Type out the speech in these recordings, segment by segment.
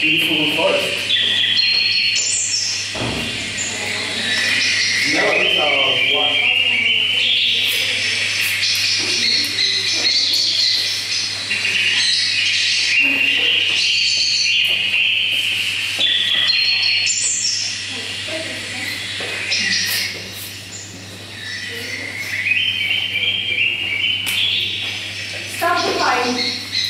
beautiful forest. Now it's one. Stop the time.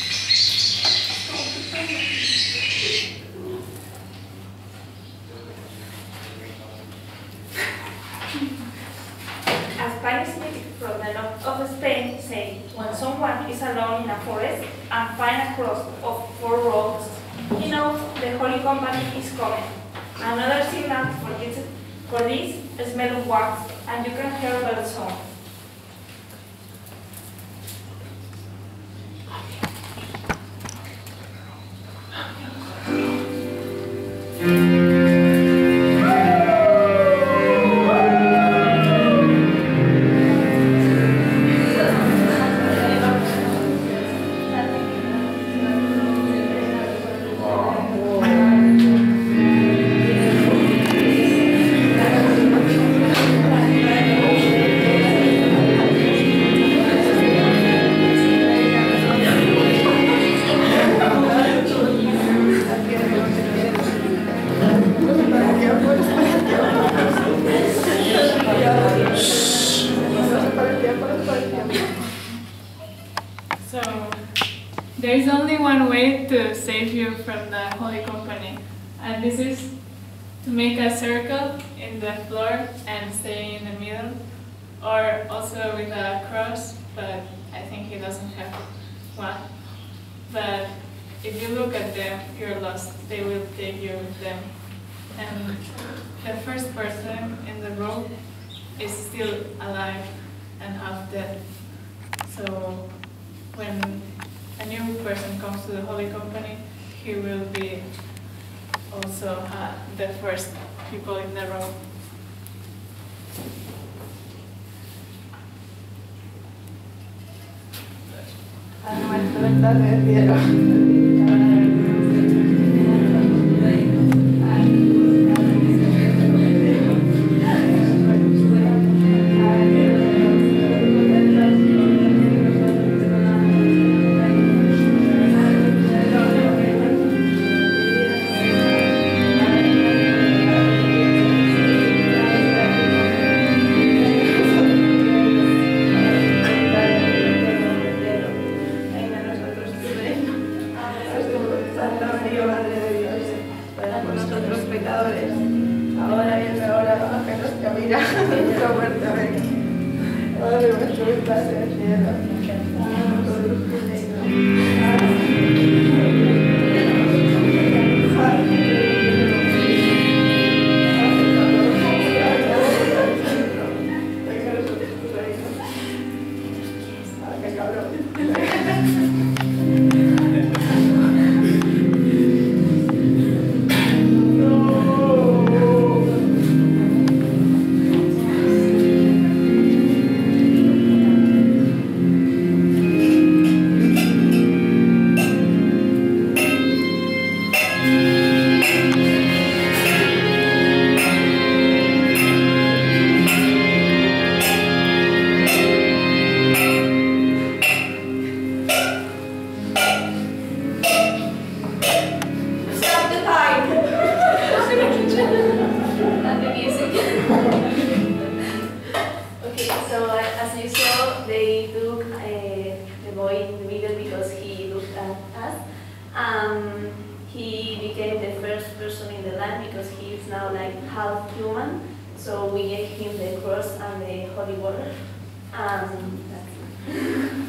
A Spanish native from the north of Spain said, when someone is alone in a forest and finds a cross of 4 roads, he knows the Holy Company is coming. Another signal for this is smell of wax, and you can hear the song. So, there is only one way to save you from the Holy Company, and this is to make a circle in the floor and stay in the middle, or also with a cross, but I think he doesn't have one. But if you look at them, you're lost. They will take you with them. And the first person in the row is still alive and half dead. So when a new person comes to the Holy Company, he will be also the first people in the row. He became the first person in the land because he is now like half human. So we gave him the cross and the holy water. That's it.